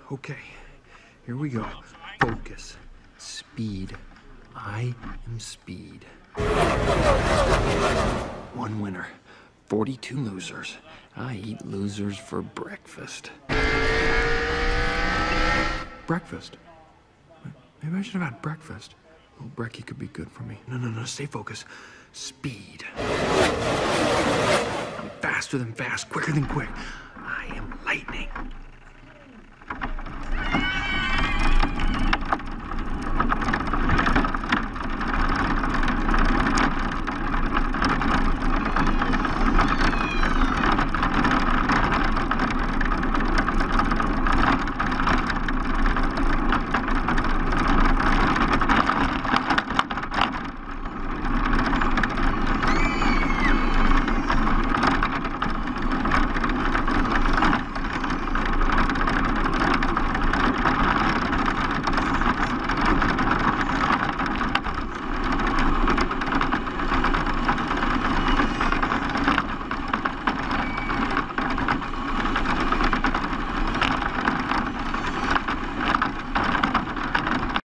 Okay, here we go. Focus. Speed. I am speed. One winner, 42 losers. I eat losers for breakfast. Breakfast? Maybe I should have had breakfast. Oh, brekkie could be good for me. No, stay focused. Speed. I'm faster than fast, quicker than quick. I am lightning.